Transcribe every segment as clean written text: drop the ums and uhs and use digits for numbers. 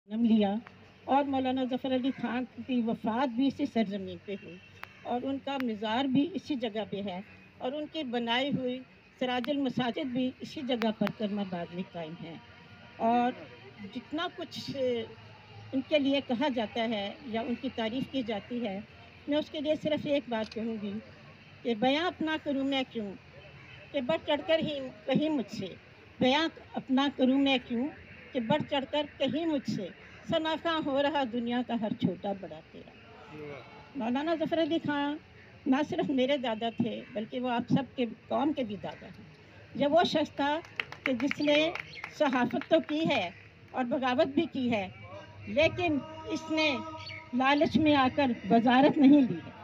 जन्म लिया और मौलाना ज़फ़र अली ख़ान की वफ़ात भी इसी सरज़मीन पे हुई और उनका मज़ार भी इसी जगह पे है और उनकी बनाई हुई सिराजुल मसाजिद भी इसी जगह पर करमाबाद में कायम है। और जितना कुछ उनके लिए कहा जाता है या उनकी तारीफ़ की जाती है, मैं उसके लिए सिर्फ़ एक बात कहूँगी कि बयां अपना करूँ मैं क्यों, कि बढ़ चढ़कर ही कहीं मुझसे, बयां अपना करूँ मैं क्यों, कि बढ़ चढ़कर कहीं मुझसे, शनाख्ता हो रहा दुनिया का हर छोटा बड़ा तेरा। मौलाना ज़फ़र अली ख़ान ना सिर्फ मेरे दादा थे बल्कि वो आप सब के कौम के भी दादा हैं। जब वो शख्स था कि जिसने सहाफ़त तो की है और बगावत भी की है, लेकिन इसने लालच में आकर वजारत नहीं ली है।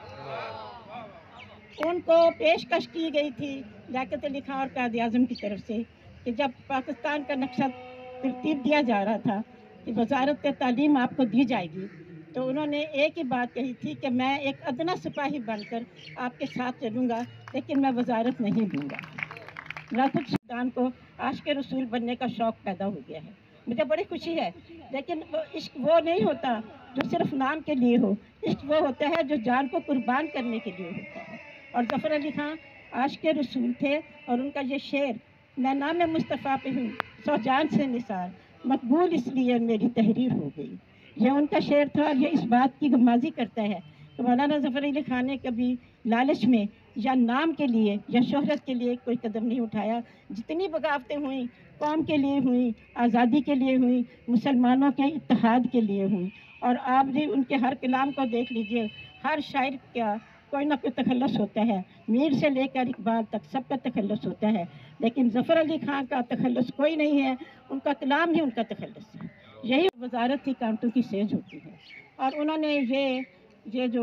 उनको पेशकश की गई थी लियाकत अली खां और कायद आज़म की तरफ से कि जब पाकिस्तान का नक्शा तरतीब दिया जा रहा था कि वजारत तालीम आपको दी जाएगी, तो उन्होंने एक ही बात कही थी कि मैं एक अदना सिपाही बनकर आपके साथ चलूँगा, लेकिन मैं वजारत नहीं दूँगा। मेरा खुद सुल्तान को आशिक रसूल बनने का शौक़ पैदा हो गया है, मुझे बड़ी खुशी है। लेकिन वो इश्क वो नहीं होता जो सिर्फ नाम के लिए हो, इश्क वो होता है जो जान को कुर्बान करने के लिए होता है। और ज़फ़र अली ख़ान आशिक रसूल थे और उनका ये शेर, मैं नाम मुस्तफ़ा पे हूँ सौ जान से निसार, मकबूल इसलिए मेरी तहरीर हो गई। यह उनका शेर था और ये इस बात की गमाजी करता है कि मौलाना ज़फ़र अली ख़ान ने कभी लालच में या नाम के लिए या शोहरत के लिए कोई कदम नहीं उठाया। जितनी बगावतें हुई कौम के लिए हुई, आज़ादी के लिए हुई, मुसलमानों के इत्तेहाद के लिए हुई। और आप भी उनके हर कलाम को देख लीजिए, हर शायर का कोई ना कोई तखल्लुस होता है, मीर से लेकर इकबाल तक सबका तखल्लुस होता है, लेकिन ज़फ़र अली ख़ान का तखल्लुस कोई नहीं है, उनका कलाम ही उनका तखल्लुस है। यही वजारत की कांटों की सेज होती है। और उन्होंने ये जो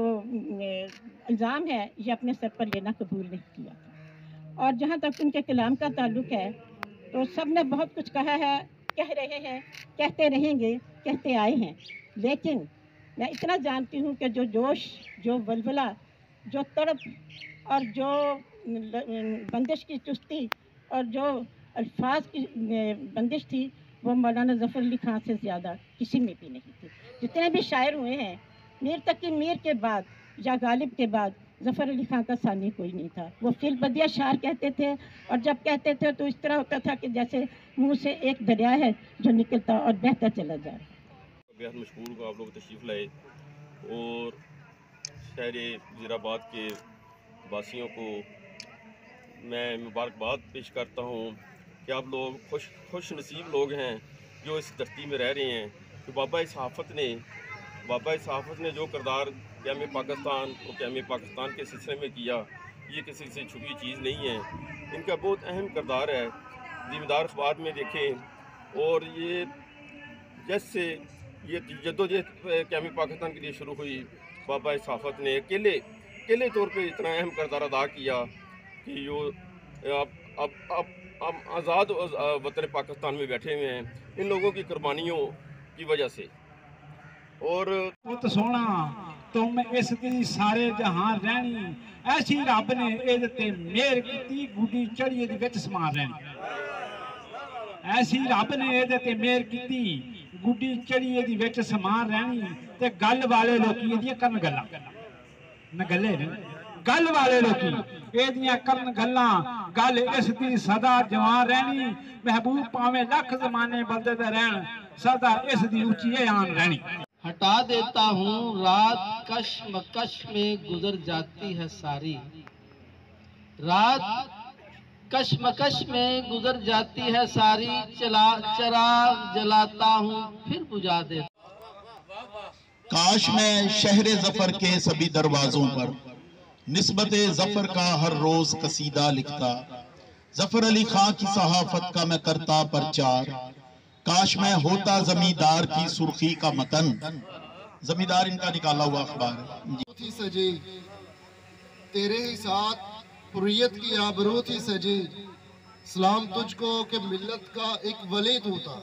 इल्ज़ाम है ये अपने सर पर लेना कबूल नहीं किया था। और जहाँ तक उनके कलाम का ताल्लुक़ है, तो सब ने बहुत कुछ कहा है, कह रहे हैं, कहते रहेंगे, कहते आए हैं। लेकिन मैं इतना जानती हूँ कि जो जोश, जो वलवला, जो तड़प और जो बंदिश की चुस्ती और जो अल्फाज की बंदिश थी, वो मौलाना ज़फ़र अली ख़ान से ज़्यादा किसी में भी नहीं थी। जितने भी शायर हुए हैं, मीर तकी मीर के बाद या गालिब के बाद ज़फ़र अली ख़ान का सानी कोई नहीं था। वो फिल बदिया शार कहते थे और जब कहते थे तो इस तरह होता था कि जैसे मुँह से एक दरिया है जो निकलता और बहता चला जा रहा है। बेहद मशहूर को आप लोग तशरीफ़ लाए और शहर वज़ीराबाद के वासियों को मैं मुबारकबाद पेश करता हूँ कि आप लोग खुश नसीब लोग हैं जो इस धरती में रह रहे हैं। कि बाबा सहाफ़त ने जो किरदार क़याम पाकिस्तान और क़याम पाकिस्तान के सिलसिले में किया, ये किसी से छुपी चीज़ नहीं है। इनका बहुत अहम किरदार है। ज़िम्मेदार अखबार में देखें और ये जैसे ये जद्दोजहद क़याम पाकिस्तान के लिए शुरू हुई, बाबा सहाफ़त ने अकेले तौर पे इतना अहम किरदार अदा किया कि जो अब आज़ाद वतन पाकिस्तान में बैठे हुए हैं इन लोगों की कुर्बानियों की वजह से। और पुत सोना तुम इस दी सारे जहान रहनी, ऐसी रब ने इहदे ते मेहर कीती, गुड्डी चढ़ी इहदे विच समा रहनी। ऐसी रब ने इहदे ते मेहर कीती, गुड्डी चढ़ी इहदे विच समा रहनी। ते गल वाले लोकी इहदियां करन गल्लां, न गल्ले ने गल वाले लोकी इहदियां करन गल्लां, गल इस दी सदा जवान रहनी। महबूब भावें लख जमाने बदलदे रहन, सदा इस दी उच्ची आन रहनी। हटा देता हूँ रात कश्मकश में गुजर जाती है सारी, रात कश्मकश में गुजर जाती है सारी, चराग जलाता हूँ फिर बुझा देता। काश मैं शहरे ज़फ़र के सभी दरवाजों पर निस्बते ज़फ़र का हर रोज कसीदा लिखता, ज़फ़र अली ख़ान की सहाफ़त का मैं करता प्रचार। काश मैं होता जमींदार की सुर्खी का मतन, जमींदार इनका निकाला हुआ अखबार थी सजी, तेरे ही साथ हुर्रियत की आबरू थी सजी। सलाम तुझको कि मिल्लत का एक वली तू था,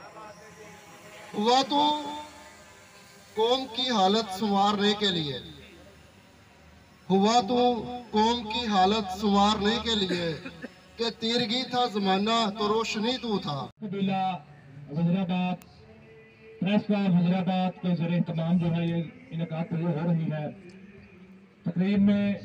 हुआ तो कौम की हालत संवारने के लिए, हुआ तो कौम की हालत संवारने के लिए, कि तीरगी था जमाना तो रोशनी तू था। वज़ीराबाद प्रेस का वज़ीराबाद के ज़रिए तमाम जो है ये इनकात हो रही है। तकरीब में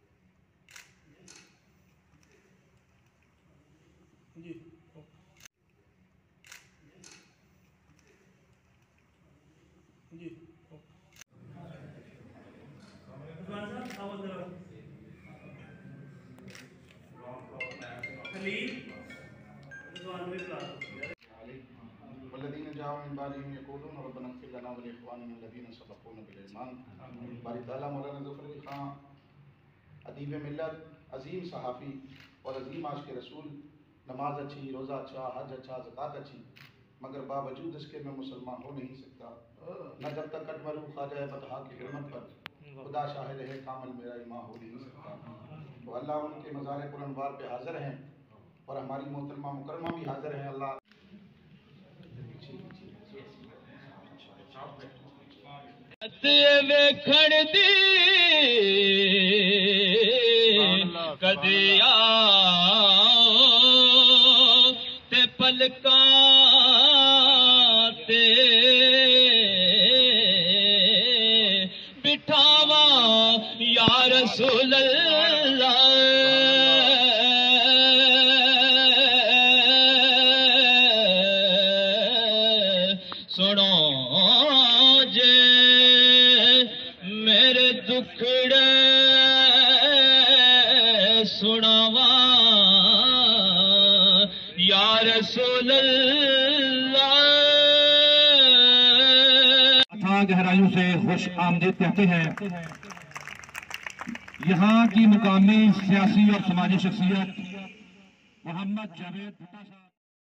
वल्लज़ीना जाओ मिन बादिहिम यक़ूलून रब्बना इग़फ़िर लना व लिइख़वानिना अल्लज़ीना सबक़ूना बिल ईमान। बारी ताला मौलाना ज़फ़र अली खां अदीब मिल्लत, अज़ीम सहाफ़ी और अज़ीम आशिक़ रसूल, नमाज अच्छी, रोज़ा अच्छा, हज अच्छा, ज़कात अच्छी, मगर बावजूद इसके मैं मुसलमान हो नहीं सकता न जब तक कट मरूँ ख्वाजा बतहा की हिम्मत पर, खुदा शाहिद है कामिल मेरा ईमान हो नहीं सकता। तो अल्लाह उनके मज़ार कुरानवार पे हाज़िर हैं और हमारी मोहतरमा मुकरमा भी हाज़िर हैं। अल्लाह वेखण दी कदे ते पलकां ते बिठावा या रसूल अल्लाह। सुनो जे मेरे दुखड़े सुनावा या रसूल अल्लाह। अथाह गहराइयों से खुश आमदीद कहते हैं। यहाँ की मुकामी सियासी और समाजी शख्सियत मोहम्मद जावेद भुट्टो साहब